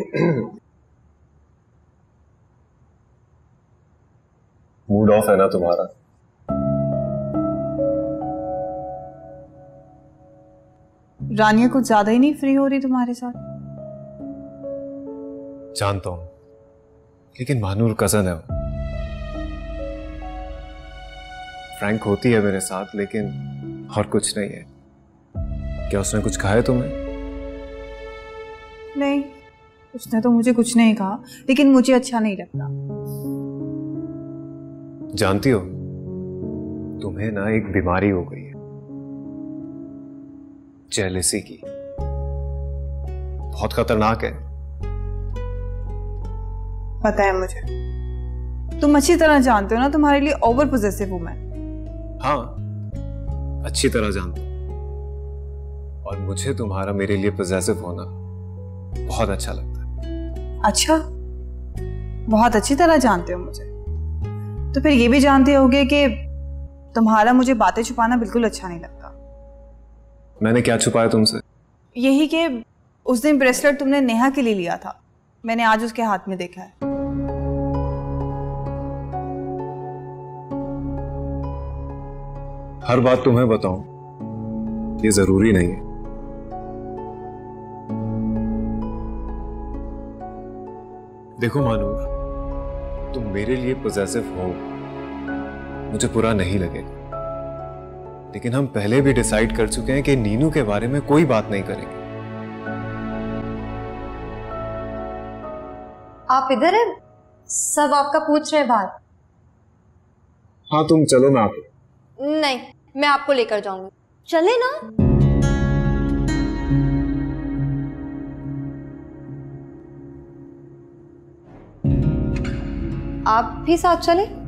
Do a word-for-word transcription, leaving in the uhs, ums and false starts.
Mood off है ना तुम्हारा? रानिया कुछ ज्यादा ही नहीं फ्री हो रही तुम्हारे साथ। जानता हूं, लेकिन महानूर कजन है वो। फ्रैंक होती है मेरे साथ, लेकिन और कुछ नहीं है। क्या उसने कुछ कहा है तुम्हें? नहीं, उसने तो मुझे कुछ नहीं कहा, लेकिन मुझे अच्छा नहीं लगता। जानती हो, तुम्हें ना एक बीमारी हो गई है, जेलसी की। बहुत खतरनाक है। पता है मुझे, तुम अच्छी तरह जानते हो ना, तुम्हारे लिए ओवर पोजेसिव हूं मैं। हाँ, अच्छी तरह जानता हूं। और मुझे तुम्हारा मेरे लिए पोजेसिव होना बहुत अच्छा लगता है। अच्छा, बहुत अच्छी तरह जानते हो मुझे, तो फिर ये भी जानते होगे कि तुम्हारा मुझे बातें छुपाना बिल्कुल अच्छा नहीं लगता। मैंने क्या छुपाया तुमसे? यही कि उस दिन ब्रेसलेट तुमने नेहा के लिए लिया था, मैंने आज उसके हाथ में देखा है। हर बात तुम्हें बताऊं ये जरूरी नहीं है। देखो मानूर, तुम मेरे लिए पॉजेसिव हो, मुझे बुरा नहीं लगेगा, लेकिन हम पहले भी डिसाइड कर चुके हैं कि नीनू के बारे में कोई बात नहीं करेंगे। आप इधर हैं? सब आपका पूछ रहे हैं बाहर। हाँ तुम चलो, मैं आपको। नहीं, मैं आपको लेकर जाऊंगी। चले ना। आप भी साथ चले।